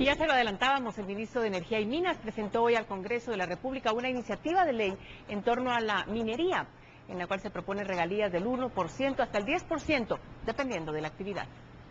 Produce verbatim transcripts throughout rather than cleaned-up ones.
ya se lo adelantábamos, el ministro de Energía y Minas presentó hoy al Congreso de la República una iniciativa de ley en torno a la minería, en la cual se propone regalías del uno por ciento hasta el diez por ciento, dependiendo de la actividad.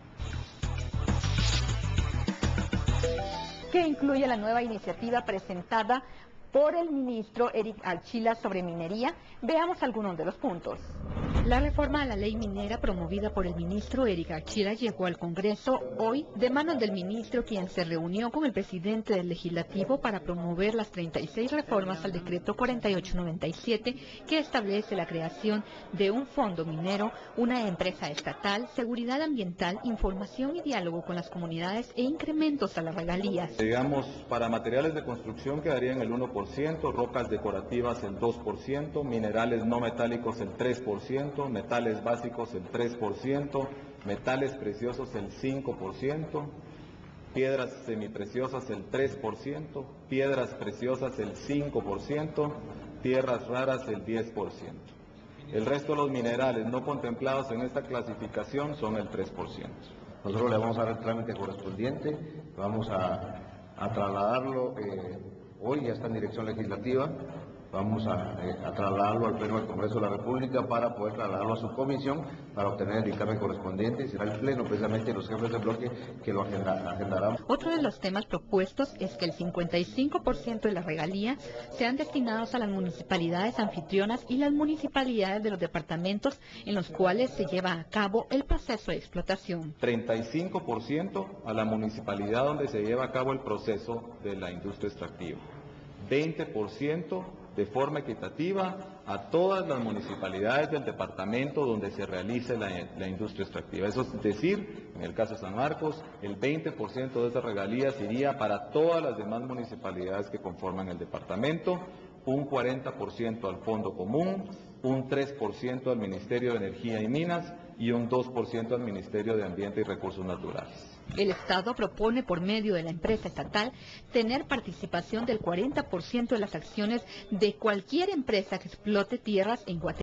¿Qué incluye la nueva iniciativa presentada por el ministro Eric Archila sobre minería? Veamos algunos de los puntos. La reforma a la ley minera promovida por el ministro Eric Archila llegó al Congreso hoy de manos del ministro, quien se reunió con el presidente del Legislativo para promover las treinta y seis reformas al decreto cuarenta y ocho noventa y siete que establece la creación de un fondo minero, una empresa estatal, seguridad ambiental, información y diálogo con las comunidades e incrementos a las regalías. Digamos, para materiales de construcción quedarían el uno por ciento, rocas decorativas el dos por ciento, minerales no metálicos el tres por ciento, metales básicos el tres por ciento, metales preciosos el cinco por ciento, piedras semipreciosas el tres por ciento, piedras preciosas el cinco por ciento, tierras raras el diez por ciento. El resto de los minerales no contemplados en esta clasificación son el tres por ciento. Nosotros le vamos a dar el trámite correspondiente, vamos a, a trasladarlo, eh, hoy ya está en dirección legislativa, vamos a, eh, a trasladarlo al Pleno del Congreso de la República para poder trasladarlo a su comisión para obtener el dictamen correspondiente, y será el Pleno precisamente los jefes de bloque que lo agenda, agendarán. Otro de los temas propuestos es que el cincuenta y cinco por ciento de las regalías sean destinados a las municipalidades anfitrionas y las municipalidades de los departamentos en los cuales se lleva a cabo el proceso de explotación. treinta y cinco por ciento a la municipalidad donde se lleva a cabo el proceso de la industria extractiva. veinte por ciento de forma equitativa a todas las municipalidades del departamento donde se realice la, la industria extractiva. Eso es decir, en el caso de San Marcos, el veinte por ciento de esas regalías iría para todas las demás municipalidades que conforman el departamento, un cuarenta por ciento al Fondo Común, un tres por ciento al Ministerio de Energía y Minas y un dos por ciento al Ministerio de Ambiente y Recursos Naturales. El Estado propone, por medio de la empresa estatal, tener participación del cuarenta por ciento de las acciones de cualquier empresa que explote tierras en Guatemala.